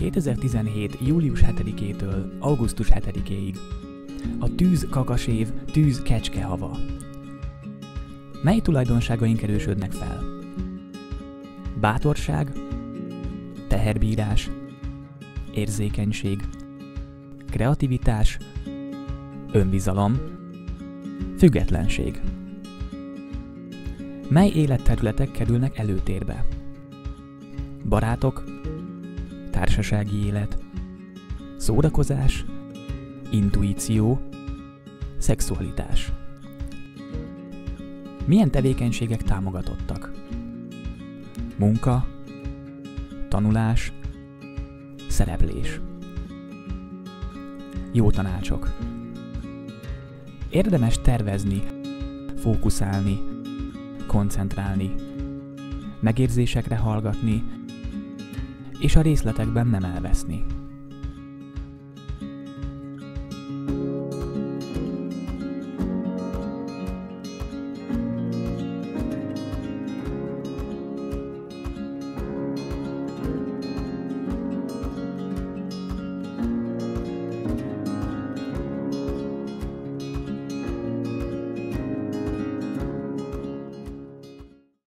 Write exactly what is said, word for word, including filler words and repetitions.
kétezer-tizenhét. július hetedikétől augusztus hetedikéig a tűz-kakasév tűz-kecske hava. Mely tulajdonságaink erősödnek fel? Bátorság, teherbírás, érzékenység, kreativitás, önbizalom, függetlenség. Mely életterületek kerülnek előtérbe? Barátok, társasági élet, szórakozás, intuíció, szexualitás. Milyen tevékenységek támogatottak? Munka, tanulás, szereplés. Jó tanácsok. Érdemes tervezni, fókuszálni, koncentrálni, megérzésekre hallgatni, és a részletekben nem elveszni.